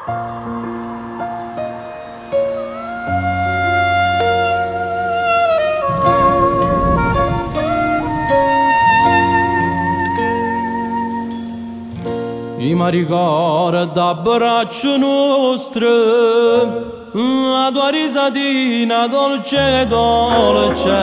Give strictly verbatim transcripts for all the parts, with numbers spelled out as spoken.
I mi ricorda braccio nostro, la tua risatina dolce e dolce.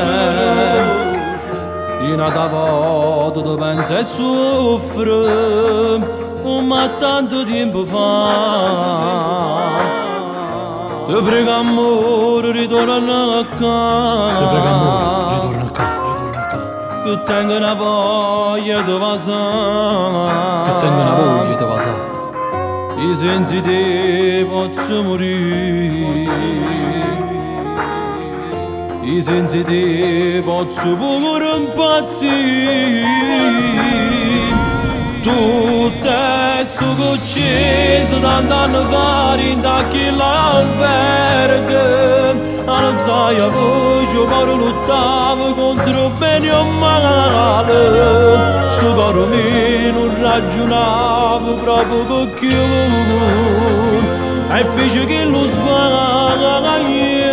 In una volta tu pensi e soffri, ma tanto tempo fa. Ti prego amore, ritorna a casa. Ti prego amore, ritorna a casa. Che tengo una voglia di vasare. Che tengo una voglia di vasare. I sensi te posso morire. I sensi te posso pure impazzire. Tu testo che ho ucciso tanti anni fa in quell'albergo. Alzai a voce, coro lottavo contro bene o male. Sto coro mio non ragionavo proprio con chiunque. E fece che lo sbaglio.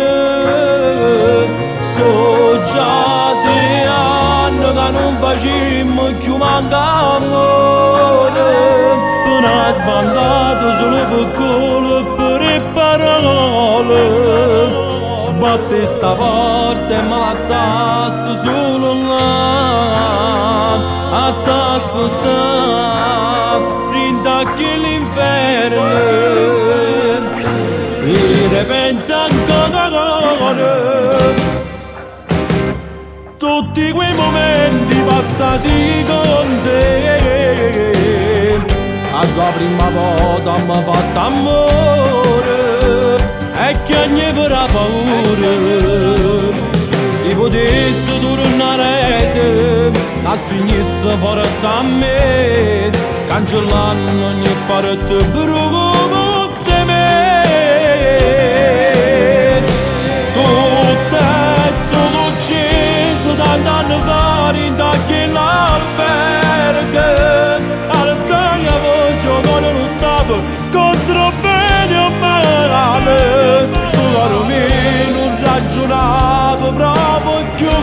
So già tre anni che non facemmo più manca amore. Per una sbandata solo per colpo e parole. Sbatte sta porta e me la lasciaste solo là a t'aspettare rinda che l'inferno e ripensa ancora tutti quei momenti passati con te. A tua prima volta mi ha fatto amore e che ogni vera paura si potesse tornare la sinistra fuori da me, cancellando ogni parte bruco di me. Tu stesso l'ho ucciso tanti anni fa in quell'albergo. Alzai la voce, non lottavo contro bene o male. Sto caro mio non ragionavo proprio più.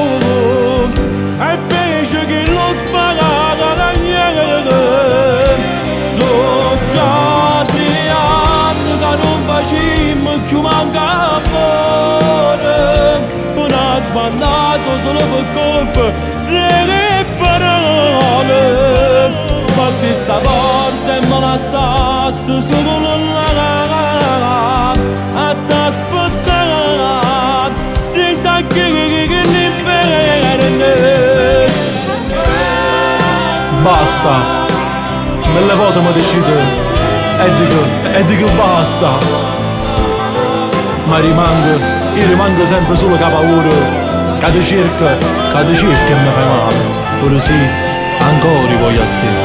E fece che lo spagato da niente. So già tre anni che non facemmo più manca amore. Una sbandato solo per colpa delle parole. Sbatti sta porta e me la lasciaste solo là a t'aspettare rinda che l'inferno. Basta, mille volte mi decido e dico, e dico basta. Ma rimango, io rimango sempre solo che paura. Che ti cerco, che ti cerco e mi fai male. Pure sì, ancora voglio a te.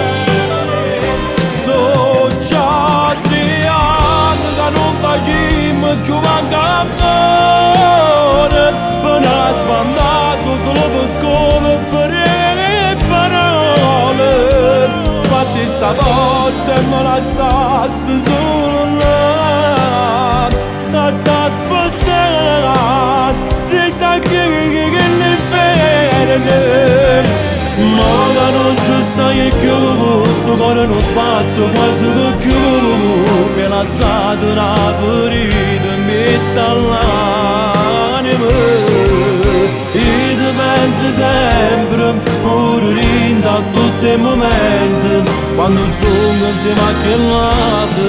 So già tre anni che non facemmo più manca amore. Per una sbandato solo per colpa e parole. Sbatti sta volta e me la lasciaste solo là a t'aspettare rinda che l'inferno. Ma che non ci stai più, sto cuore non sbatto quasi più. Mi ha lasciato una ferita in metà all'anima. E ti pensi sempre, pure rinda a tutti i momenti, quando sto insieme a quell'altro.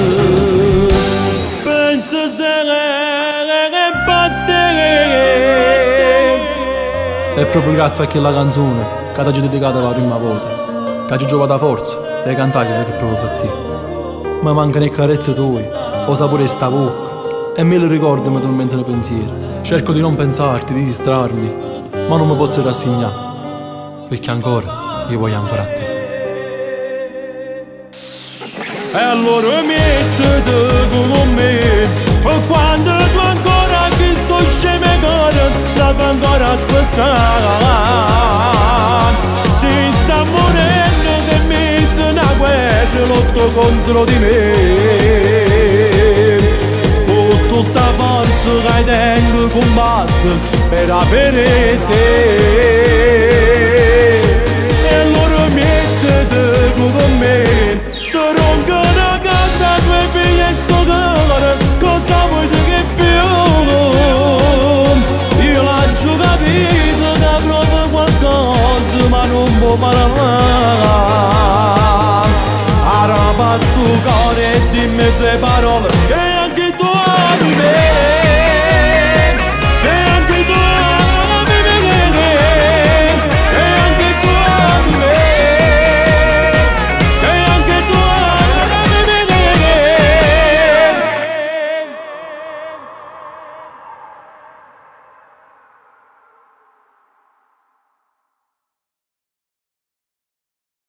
Penso sempre che battere. È proprio grazie a quella canzone che ti ho dedicato la prima volta, che ci giova da forza e cantare che è proprio per te. Ma mancano le carezze tue, o sapore sta bocca, e me lo ricordo mi tormentano i pensieri. Cerco di non pensarti, di distrarmi, ma non mi posso rassegnare, perché ancora io voglio ancora a te. E allora mettiti con me, quando tu ancora che sto scemo cuore, devo ancora aspettare. Si sta morendo se mi sta una guerra, lotto contro di me. tutta forza che hai tempo combattere per avere te. E allora mettete con me, ti ronca una casa, due figli e sto cuore, cosa vuoi tu che più? Io l'ho capito che provo qualcosa ma non può parlare. Arrabba sto cuore e dimmi tre parole che anche tu